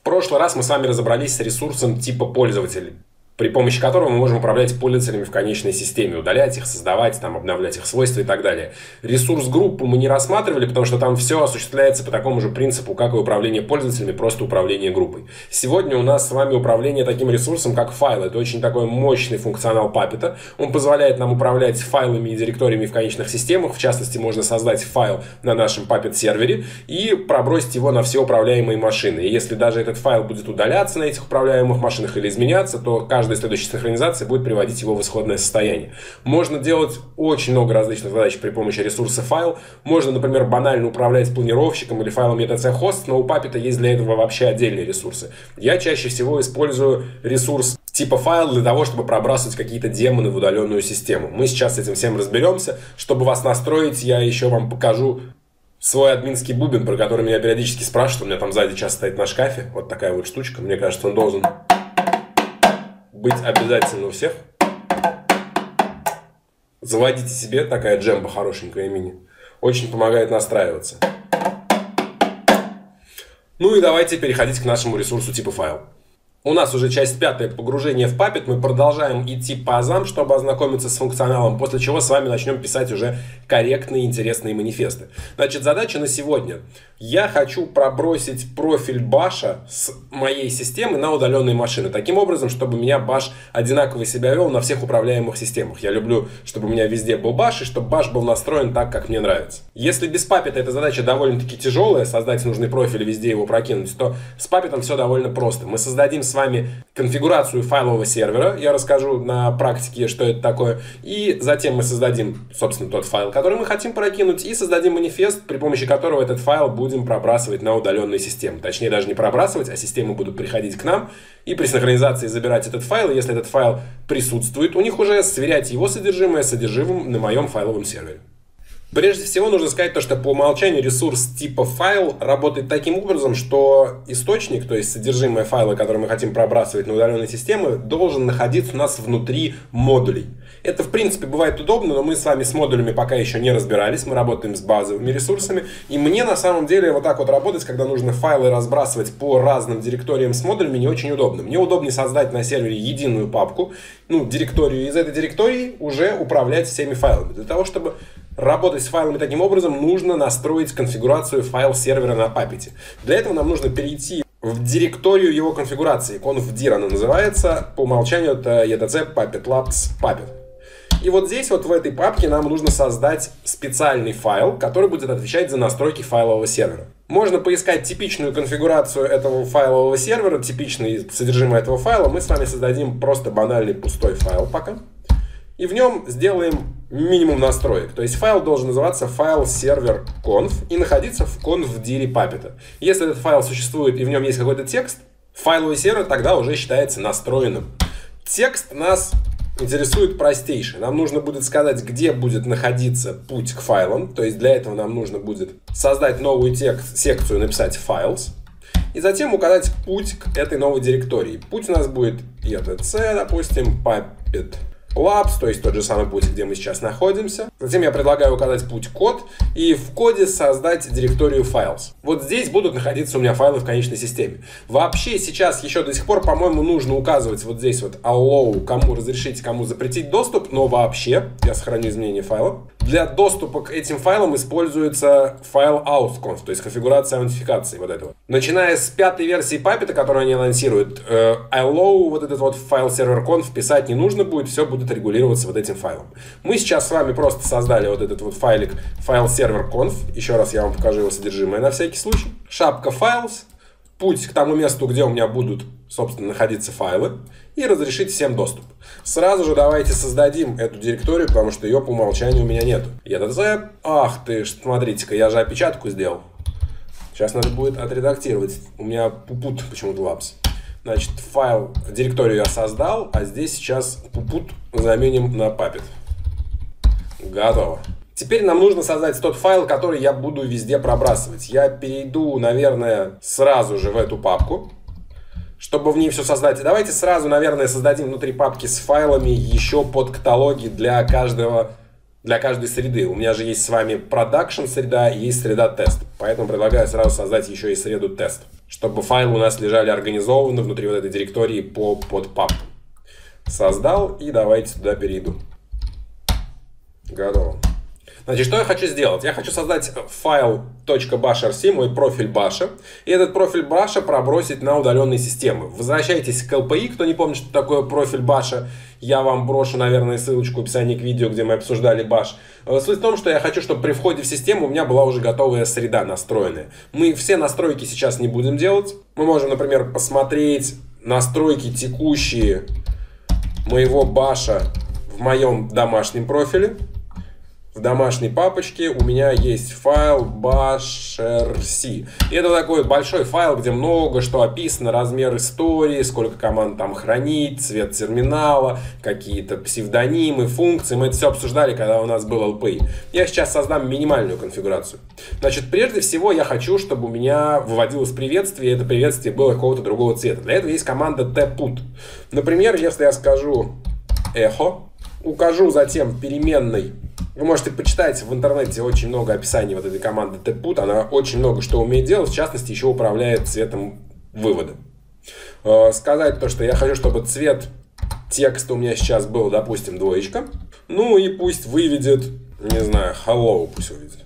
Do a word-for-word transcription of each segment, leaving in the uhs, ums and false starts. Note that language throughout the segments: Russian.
прошлый раз мы с вами разобрались с ресурсом типа пользователей, при помощи которого мы можем управлять пользователями в конечной системе, удалять их, создавать, там, обновлять их свойства и так далее. Ресурс группу мы не рассматривали, потому что там все осуществляется по такому же принципу, как и управление пользователями, просто управление группой. Сегодня у нас с вами управление таким ресурсом, как файл. Это очень такой мощный функционал Puppet. Он позволяет нам управлять файлами и директориями в конечных системах. В частности, можно создать файл на нашем Puppet сервере и пробросить его на все управляемые машины. И если даже этот файл будет удаляться на этих управляемых машинах или изменяться, то каждый Каждая следующая синхронизация будет приводить его в исходное состояние. Можно делать очень много различных задач при помощи ресурса файл. Можно, например, банально управлять планировщиком или файлом etc-host, но у Puppet есть для этого вообще отдельные ресурсы. Я чаще всего использую ресурс типа файл для того, чтобы пробрасывать какие-то демоны в удаленную систему. Мы сейчас с этим всем разберемся. Чтобы вас настроить, я еще вам покажу свой админский бубен, про который меня периодически спрашивают. У меня там сзади часто стоит на шкафе. Вот такая вот штучка. Мне кажется, он должен быть обязательно у всех. Заводите себе, такая джемба хорошенькая мини. Очень помогает настраиваться. Ну и давайте переходить к нашему ресурсу типа файл. У нас уже часть пятая, погружение в Puppet. Мы продолжаем идти по азам, чтобы ознакомиться с функционалом, после чего с вами начнем писать уже корректные, интересные манифесты. Значит, задача на сегодня. Я хочу пробросить профиль баша с моей системы на удаленные машины. Таким образом, чтобы у меня баш одинаково себя вел на всех управляемых системах. Я люблю, чтобы у меня везде был баш, и чтобы баш был настроен так, как мне нравится. Если без Puppet эта задача довольно-таки тяжелая, создать нужный профиль и везде его прокинуть, то с Puppet все довольно просто. Мы создадим с вами конфигурацию файлового сервера. Я расскажу на практике, что это такое. И затем мы создадим, собственно, тот файл, который мы хотим прокинуть, и создадим манифест, при помощи которого этот файл будем пробрасывать на удаленные системы. Точнее, даже не пробрасывать, а системы будут приходить к нам и при синхронизации забирать этот файл. И если этот файл присутствует у них уже, сверять его содержимое с содержимым на моем файловом сервере. Прежде всего нужно сказать то, что по умолчанию ресурс типа файл работает таким образом, что источник, то есть содержимое файла, который мы хотим пробрасывать на удаленные системы, должен находиться у нас внутри модулей. Это в принципе бывает удобно, но мы с вами с модулями пока еще не разбирались, мы работаем с базовыми ресурсами. И мне на самом деле вот так вот работать, когда нужно файлы разбрасывать по разным директориям с модулями, не очень удобно. Мне удобнее создать на сервере единую папку, ну, директорию, и из этой директории уже управлять всеми файлами. Для того, чтобы работать с файлами таким образом, нужно настроить конфигурацию файл-сервера на Puppet. Для этого нам нужно перейти в директорию его конфигурации. confdir она называется. По умолчанию это etc puppet labs puppet. И вот здесь, вот в этой папке, нам нужно создать специальный файл, который будет отвечать за настройки файлового сервера. Можно поискать типичную конфигурацию этого файлового сервера, типичное содержимое этого файла. Мы с вами создадим просто банальный пустой файл пока. И в нем сделаем минимум настроек. То есть файл должен называться файл сервер conf и находиться в confdir Puppet. Если этот файл существует и в нем есть какой-то текст, файловый сервер тогда уже считается настроенным. Текст нас интересует простейший. Нам нужно будет сказать, где будет находиться путь к файлам. То есть для этого нам нужно будет создать новую текст, секцию, написать files. И затем указать путь к этой новой директории. Путь у нас будет etc, допустим, Puppet Labs, то есть тот же самый путь, где мы сейчас находимся. Затем я предлагаю указать путь код и в коде создать директорию files. Вот здесь будут находиться у меня файлы в конечной системе. Вообще сейчас еще до сих пор, по-моему, нужно указывать вот здесь вот allow, кому разрешить, кому запретить доступ, но вообще, я сохраню изменение файла. Для доступа к этим файлам используется файл auth.conf, то есть конфигурация аутентификации вот этого. Начиная с пятой версии Puppet, которую они анонсируют, э, allow, вот этот вот файл server.conf писать не нужно будет, все будет регулироваться вот этим файлом. Мы сейчас с вами просто создали вот этот вот файлик файл server.conf. Еще раз я вам покажу его содержимое на всякий случай. Шапка files, путь к тому месту, где у меня будут, собственно, находиться файлы, и разрешить всем доступ. Сразу же давайте создадим эту директорию, потому что ее по умолчанию у меня нету. etc. Ах ты, смотрите-ка, я же опечатку сделал. Сейчас надо будет отредактировать. У меня пупут почему-то лапс. Значит, файл, директорию я создал, а здесь сейчас пупут заменим на Puppet. Готово. Теперь нам нужно создать тот файл, который я буду везде пробрасывать. Я перейду, наверное, сразу же в эту папку, чтобы в ней все создать. Давайте сразу, наверное, создадим внутри папки с файлами еще подкаталоги для каждого, для каждой среды. У меня же есть с вами production среда и есть среда тест. Поэтому предлагаю сразу создать еще и среду тест. чтобы файлы у нас лежали организованно внутри вот этой директории по подпапкам. Создал, и давайте туда перейду. Готово. Значит, что я хочу сделать? Я хочу создать файл .bashrc, мой профиль баша, и этот профиль баша пробросить на удаленные системы. Возвращайтесь к эл пи и, кто не помнит, что такое профиль баша, я вам брошу, наверное, ссылочку в описании к видео, где мы обсуждали баш. Суть в том, что я хочу, чтобы при входе в систему у меня была уже готовая среда настроенная. Мы все настройки сейчас не будем делать. Мы можем, например, посмотреть настройки текущие моего баша в моем домашнем профиле. В домашней папочке у меня есть файл bashrc. И это такой большой файл, где много что описано, размер истории, сколько команд там хранить, цвет терминала, какие-то псевдонимы, функции. Мы это все обсуждали, когда у нас был эл пи и. Я сейчас создам минимальную конфигурацию. Значит, прежде всего я хочу, чтобы у меня выводилось приветствие, и это приветствие было какого-то другого цвета. Для этого есть команда tput. Например, если я скажу echo, укажу затем переменной. Вы можете почитать в интернете очень много описаний вот этой команды tput. Она очень много что умеет делать, в частности, еще управляет цветом вывода. Сказать то, что я хочу, чтобы цвет текста у меня сейчас был, допустим, двоечка. Ну и пусть выведет, не знаю, hello пусть выведет.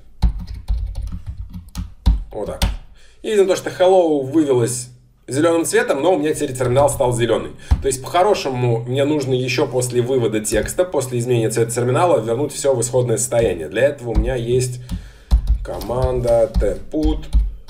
Вот так. И видно то, что hello вывелось зеленым цветом, но у меня теперь терминал стал зеленый. То есть, по-хорошему, мне нужно еще после вывода текста, после изменения цвета терминала, вернуть все в исходное состояние. Для этого у меня есть команда tput,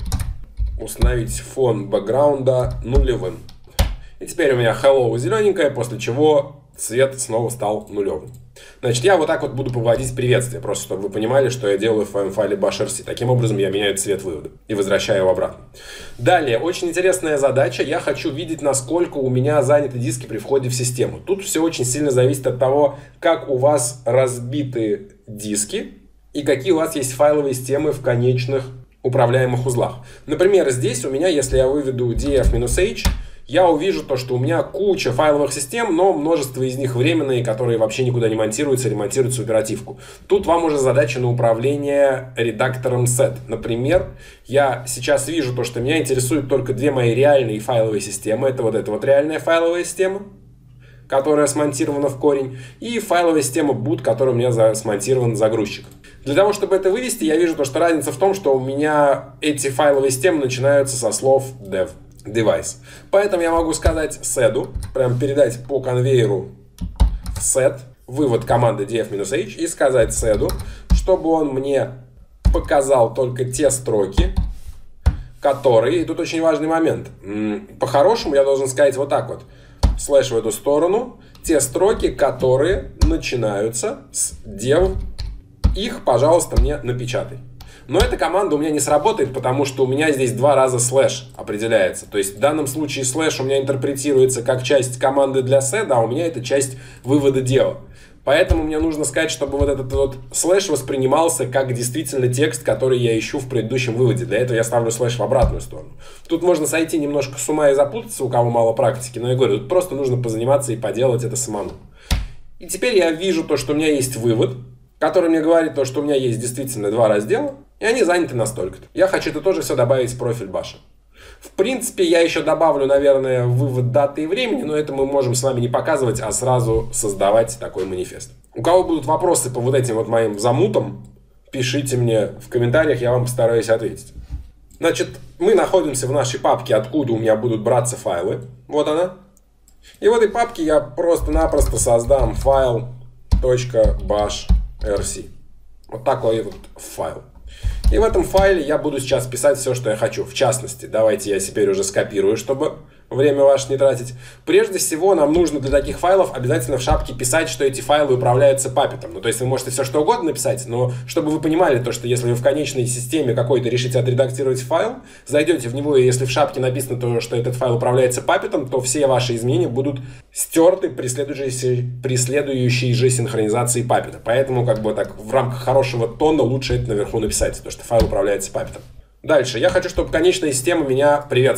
установить фон бэкграунда нулевым. И теперь у меня hello зелененькое, после чего цвет снова стал нулевым. Значит, я вот так вот буду поводить приветствие, просто чтобы вы понимали, что я делаю в своем файле bashrc. Таким образом я меняю цвет вывода и возвращаю его обратно. Далее, очень интересная задача. Я хочу видеть, насколько у меня заняты диски при входе в систему. Тут все очень сильно зависит от того, как у вас разбиты диски и какие у вас есть файловые системы в конечных управляемых узлах. Например, здесь у меня, если я выведу df-h, я увижу то, что у меня куча файловых систем, но множество из них временные, которые вообще никуда не монтируются, ремонтируются в оперативку. Тут вам уже задача на управление редактором set. Например, я сейчас вижу то, что меня интересуют только две мои реальные файловые системы. Это вот эта вот реальная файловая система, которая смонтирована в корень, и файловая система boot, которая у меня смонтирован загрузчик. Для того, чтобы это вывести, я вижу то, что разница в том, что у меня эти файловые системы начинаются со слов dev. Device. Поэтому я могу сказать sedu, прям передать по конвейеру в set, вывод команды df-h и сказать sedu, чтобы он мне показал только те строки, которые, и тут очень важный момент, по-хорошему я должен сказать вот так вот, слэш в эту сторону, те строки, которые начинаются с dev, их, пожалуйста, мне напечатай. Но эта команда у меня не сработает, потому что у меня здесь два раза слэш определяется. То есть в данном случае слэш у меня интерпретируется как часть команды для set, а у меня это часть вывода дела. Поэтому мне нужно сказать, чтобы вот этот вот слэш воспринимался как действительно текст, который я ищу в предыдущем выводе. Для этого я ставлю слэш в обратную сторону. Тут можно сойти немножко с ума и запутаться, у кого мало практики, но я говорю, тут просто нужно позаниматься и поделать это самому. И теперь я вижу то, что у меня есть вывод, который мне говорит то, что у меня есть действительно два раздела, и они заняты настолько-то. Я хочу это тоже все добавить в профиль баша. В принципе, я еще добавлю, наверное, вывод даты и времени, но это мы можем с вами не показывать, а сразу создавать такой манифест. У кого будут вопросы по вот этим вот моим замутам, пишите мне в комментариях, я вам постараюсь ответить. Значит, мы находимся в нашей папке, откуда у меня будут браться файлы. Вот она. И в этой папке я просто-напросто создам файл .bashrc. Вот такой вот файл. И в этом файле я буду сейчас писать все, что я хочу. В частности, давайте я теперь уже скопирую, чтобы время ваше не тратить. Прежде всего, нам нужно для таких файлов обязательно в шапке писать, что эти файлы управляются паппетом. Ну, то есть вы можете все что угодно написать, но чтобы вы понимали то, что если вы в конечной системе какой-то решите отредактировать файл, зайдете в него, и если в шапке написано то, что этот файл управляется паппетом, то все ваши изменения будут стерты при следующей, при следующей же синхронизации паппета. Поэтому, как бы так, в рамках хорошего тона лучше это наверху написать, то, что файл управляется паппетом. Дальше. Я хочу, чтобы конечная система меня приветствовала.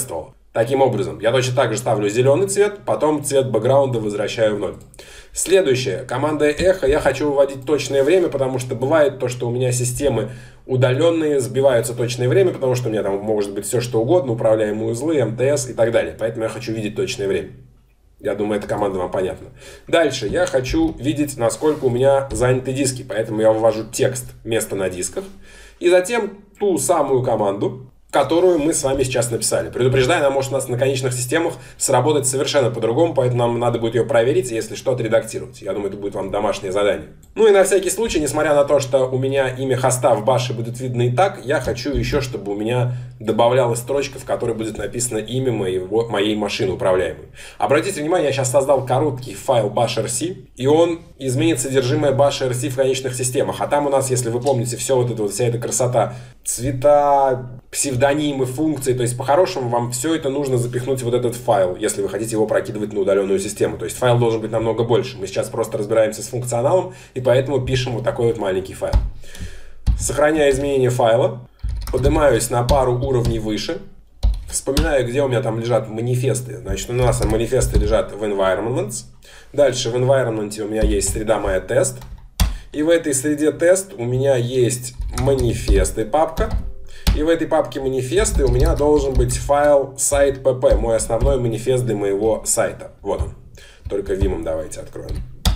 Таким образом, я точно так же ставлю зеленый цвет, потом цвет бэкграунда возвращаю в ноль. Следующее. Командой эхо я хочу выводить точное время, потому что бывает то, что у меня системы удаленные, сбиваются точное время, потому что у меня там может быть все что угодно, управляемые узлы, эм тэ эс и так далее. Поэтому я хочу видеть точное время. Я думаю, эта команда вам понятна. Дальше я хочу видеть, насколько у меня заняты диски, поэтому я вывожу текст место на дисках. И затем ту самую команду, которую мы с вами сейчас написали. Предупреждаю, она может у нас на конечных системах сработать совершенно по-другому, поэтому нам надо будет ее проверить, если что, отредактировать. Я думаю, это будет вам домашнее задание. Ну и на всякий случай, несмотря на то, что у меня имя хоста в баше будет видно и так, я хочу еще, чтобы у меня добавлялась строчка, в которой будет написано имя моего, моей машины управляемой. Обратите внимание, я сейчас создал короткий файл bash.rc, и он изменит содержимое bash.rc в конечных системах. А там у нас, если вы помните, все вот это вот, вся эта красота, цвета, псевдонимы, функции, то есть по-хорошему вам все это нужно запихнуть в вот этот файл, если вы хотите его прокидывать на удаленную систему. То есть файл должен быть намного больше. Мы сейчас просто разбираемся с функционалом, и поэтому пишем вот такой вот маленький файл. Сохраняю изменение файла, поднимаюсь на пару уровней выше, вспоминаю, где у меня там лежат манифесты. Значит, у нас манифесты лежат в environments. Дальше в environment у меня есть среда моя тест. И в этой среде тест у меня есть манифесты папка. И в этой папке манифесты у меня должен быть файл site.pp, мой основной манифест для моего сайта. Вот он. Только вимом давайте откроем.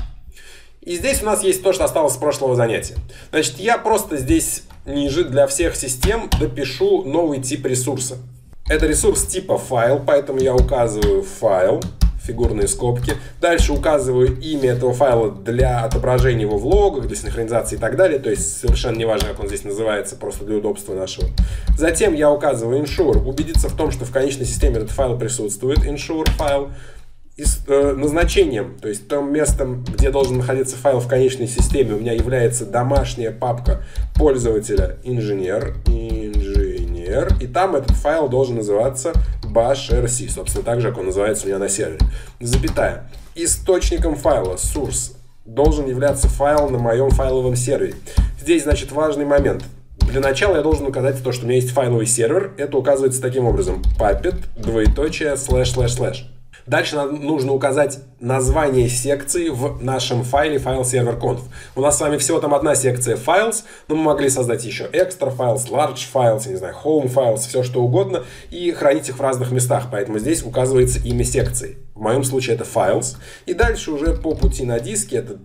И здесь у нас есть то, что осталось с прошлого занятия. Значит, я просто здесь ниже для всех систем допишу новый тип ресурса. Это ресурс типа файл, поэтому я указываю файл, фигурные скобки. Дальше указываю имя этого файла для отображения его в логах, для синхронизации и так далее. То есть совершенно не важно, как он здесь называется, просто для удобства нашего. Затем я указываю ensure, убедиться в том, что в конечной системе этот файл присутствует, ensure файл. И с э, назначением, то есть том местом, где должен находиться файл в конечной системе, у меня является домашняя папка пользователя инженер, инженер, и там этот файл должен называться bash.rc, собственно, так же, как он называется у меня на сервере. Запятая. Источником файла, source, должен являться файл на моем файловом сервере. Здесь, значит, важный момент. Для начала я должен указать то, что у меня есть файловый сервер. Это указывается таким образом. Puppet, двоеточие, слэш, слэш, слэш. Дальше нам нужно указать название секции в нашем файле файл сервер конф. У нас с вами всего там одна секция files, но мы могли создать еще extra files, large files, я не знаю, home files, все что угодно, и хранить их в разных местах. Поэтому здесь указывается имя секции. В моем случае это files. И дальше уже по пути на диске это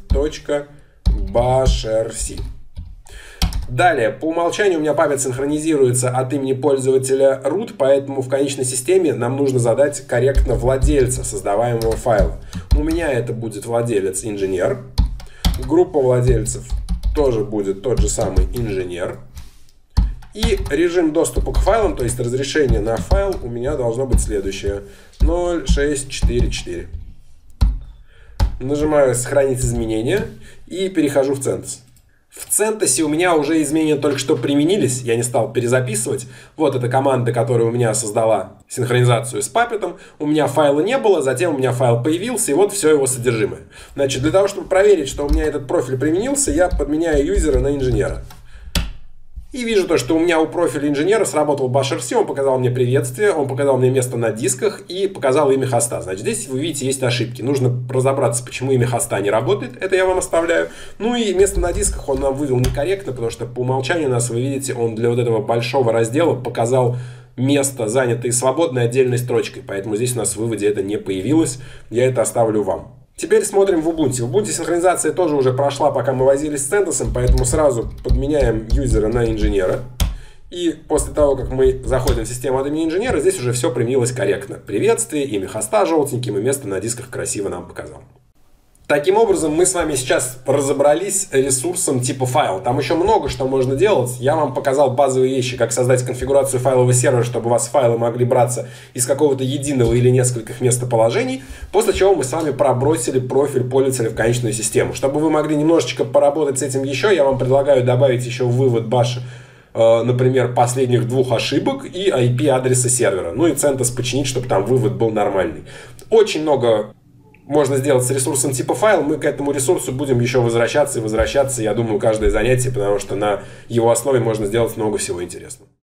test.bash.rc. Далее, по умолчанию у меня память синхронизируется от имени пользователя root, поэтому в конечной системе нам нужно задать корректно владельца создаваемого файла. У меня это будет владелец инженер. Группа владельцев тоже будет тот же самый инженер. И режим доступа к файлам, то есть разрешение на файл, у меня должно быть следующее. ноль шесть четыре четыре. Нажимаю «Сохранить изменения» и перехожу в CentOS. В CentOS у меня уже изменения только что применились, я не стал перезаписывать. Вот эта команда, которая у меня создала синхронизацию с Puppet. У меня файла не было, затем у меня файл появился, и вот все его содержимое. Значит, для того, чтобы проверить, что у меня этот профиль применился, я подменяю юзера на инженера. И вижу то, что у меня у профиля инженера сработал bash.rc, он показал мне приветствие, он показал мне место на дисках и показал имя хоста. Значит, здесь вы видите, есть ошибки. Нужно разобраться, почему имя хоста не работает, это я вам оставляю. Ну и место на дисках он нам вывел некорректно, потому что по умолчанию у нас, вы видите, он для вот этого большого раздела показал место, занятое свободной отдельной строчкой. Поэтому здесь у нас в выводе это не появилось, я это оставлю вам. Теперь смотрим в Ubuntu. В Ubuntu синхронизация тоже уже прошла, пока мы возились с CentOS, поэтому сразу подменяем юзера на инженера. И после того, как мы заходим в систему от имени инженера, здесь уже все применилось корректно. Приветствие, имя хоста желтеньким и место на дисках красиво нам показал. Таким образом, мы с вами сейчас разобрались с ресурсом типа файл. Там еще много что можно делать. Я вам показал базовые вещи, как создать конфигурацию файлового сервера, чтобы у вас файлы могли браться из какого-то единого или нескольких местоположений. После чего мы с вами пробросили профиль пользователя в конечную систему. Чтобы вы могли немножечко поработать с этим еще, я вам предлагаю добавить еще в вывод bash, например, последних двух ошибок и ай пи-адреса сервера. Ну и CentOS починить, чтобы там вывод был нормальный. Очень много можно сделать с ресурсом типа файл. Мы к этому ресурсу будем еще возвращаться и возвращаться, я думаю, каждое занятие, потому что на его основе можно сделать много всего интересного.